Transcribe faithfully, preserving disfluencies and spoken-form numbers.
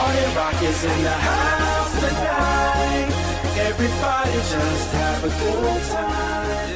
Party Rock is in the house tonight. Everybody just have a good time.